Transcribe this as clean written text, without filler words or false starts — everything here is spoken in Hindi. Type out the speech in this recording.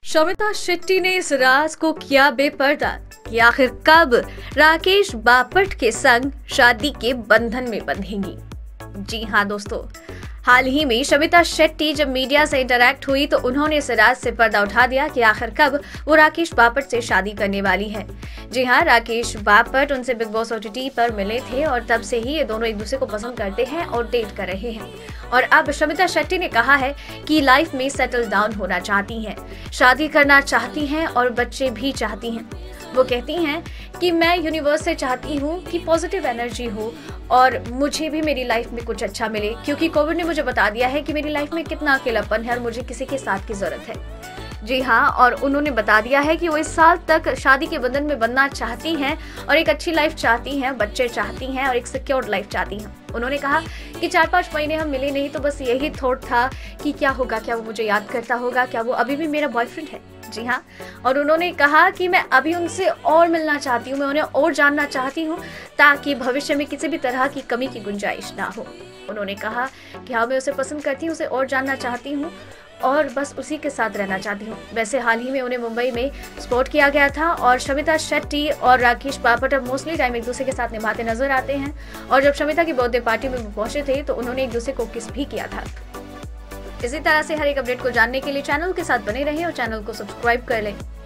शमिता शेट्टी ने इस राज को किया बेपर्दा कि आखिर कब राकेश बापट के संग शादी के बंधन में बंधेंगी। जी हाँ दोस्तों, हाल ही में शमिता शेट्टी जब मीडिया से इंटरैक्ट हुई तो उन्होंने इस राज से पर्दा उठा दिया कि आखिर कब वो राकेश बापट से शादी करने वाली है। जी हाँ, राकेश बापट उनसे बिग बॉस OTT पर मिले थे और तब से ही ये दोनों एक दूसरे को पसंद करते हैं और डेट कर रहे हैं। और अब शमिता शेट्टी ने कहा है कि लाइफ में सेटल डाउन होना चाहती हैं, शादी करना चाहती हैं और बच्चे भी चाहती हैं। वो कहती हैं कि मैं यूनिवर्स से चाहती हूँ कि पॉजिटिव एनर्जी हो और मुझे भी मेरी लाइफ में कुछ अच्छा मिले, क्योंकि कोविड ने मुझे बता दिया है कि मेरी लाइफ में कितना अकेलापन है और मुझे किसी के साथ की जरूरत है। जी हाँ, और उन्होंने बता दिया है कि वो इस साल तक शादी के बंधन में बंधना चाहती हैं और एक अच्छी लाइफ चाहती हैं, बच्चे चाहती हैं और एक सिक्योर्ड लाइफ चाहती हैं। उन्होंने कहा कि 4-5 महीने हम मिले नहीं तो बस यही थॉट था कि क्या होगा, क्या वो मुझे याद करता होगा, क्या वो अभी भी मेरा बॉयफ्रेंड है। जी हाँ, और उन्होंने कहा कि मैं अभी उनसे और मिलना चाहती हूँ, मैं उन्हें और जानना चाहती हूँ ताकि भविष्य में किसी भी तरह की कमी की गुंजाइश ना हो। उन्होंने कहा कि हाँ, मैं उसे पसंद करती हूँ, उसे और जानना चाहती हूँ और बस उसी के साथ रहना चाहती हूँ। वैसे हाल ही में उन्हें मुंबई में स्पॉट किया गया था और शमिता शेट्टी और राकेश बापट अब मोस्टली टाइम एक दूसरे के साथ निभाते नजर आते हैं। और जब शमिता की बर्थडे पार्टी में वो पहुंचे थे तो उन्होंने एक दूसरे को किस भी किया था। इसी तरह से हर एक अपडेट को जानने के लिए चैनल के साथ बने रहें और चैनल को सब्सक्राइब कर लें।